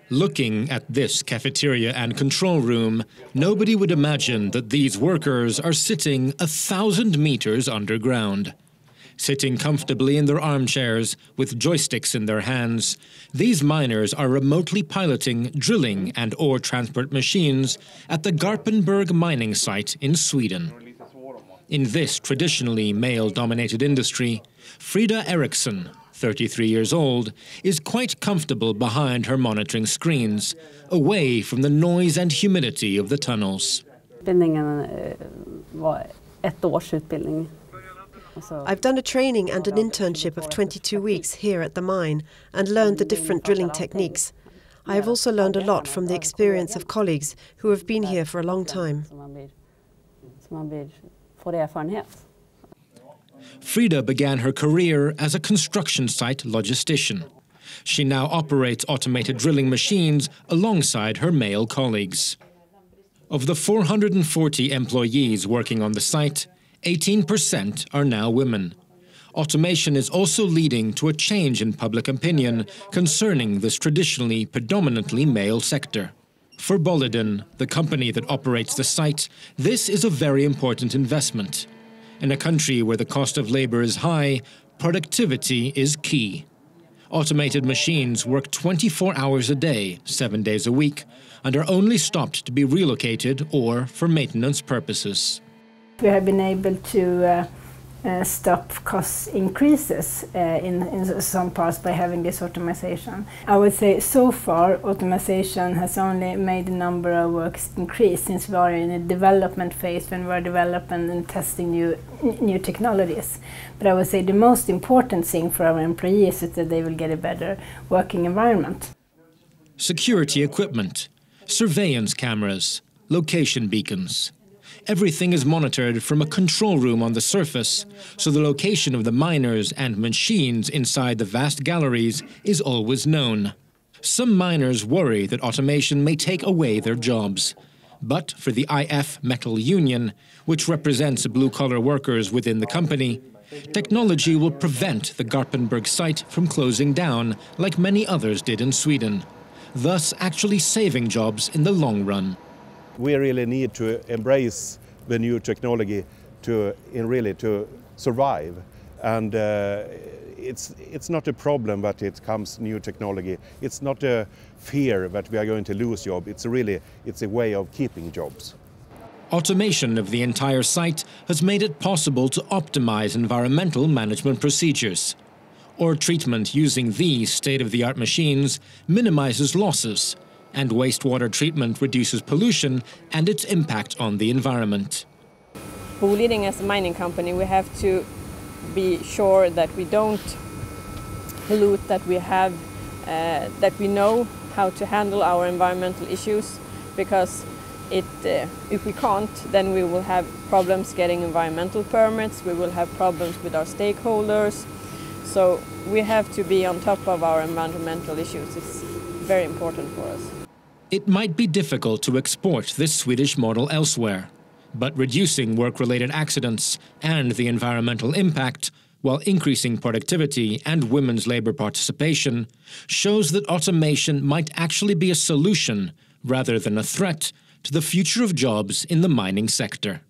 Looking at this cafeteria and control room, nobody would imagine that these workers are sitting 1,000 meters underground. Sitting comfortably in their armchairs with joysticks in their hands, these miners are remotely piloting drilling and ore transport machines at the Garpenberg mining site in Sweden. In this traditionally male-dominated industry, Frida Eriksson, 33 years old, is quite comfortable behind her monitoring screens, away from the noise and humidity of the tunnels. I've done a training and an internship of 22 weeks here at the mine and learned the different drilling techniques. I have also learned a lot from the experience of colleagues who have been here for a long time. Frida began her career as a construction site logistician. She now operates automated drilling machines alongside her male colleagues. Of the 440 employees working on the site, 18% are now women. Automation is also leading to a change in public opinion concerning this traditionally predominantly male sector. For Boliden, the company that operates the site, this is a very important investment. In a country where the cost of labor is high, productivity is key. Automated machines work 24 hours a day, 7 days a week, and are only stopped to be relocated or for maintenance purposes. We have been able to stop cost increases in some parts by having this automation. I would say so far automation has only made the number of works increase since we are in a development phase when we are developing and testing new technologies. But I would say the most important thing for our employees is that they will get a better working environment. Security equipment, surveillance cameras, location beacons. Everything is monitored from a control room on the surface, so the location of the miners and machines inside the vast galleries is always known. Some miners worry that automation may take away their jobs. But for the IF Metal Union, which represents blue-collar workers within the company, technology will prevent the Garpenberg site from closing down like many others did in Sweden, thus actually saving jobs in the long run. We really need to embrace the new technology to survive, and it's not a problem that it comes new technology. It's not a fear that we are going to lose jobs. It's a way of keeping jobs. Automation of the entire site has made it possible to optimize environmental management procedures. Ore treatment using these state-of-the-art machines minimizes losses, and wastewater treatment reduces pollution and its impact on the environment. Boliden, as a mining company, we have to be sure that we don't pollute, that we know how to handle our environmental issues, because if we can't, then we will have problems getting environmental permits, we will have problems with our stakeholders. So we have to be on top of our environmental issues. It's very important for us. It might be difficult to export this Swedish model elsewhere, but reducing work-related accidents and the environmental impact, while increasing productivity and women's labor participation, shows that automation might actually be a solution rather than a threat to the future of jobs in the mining sector.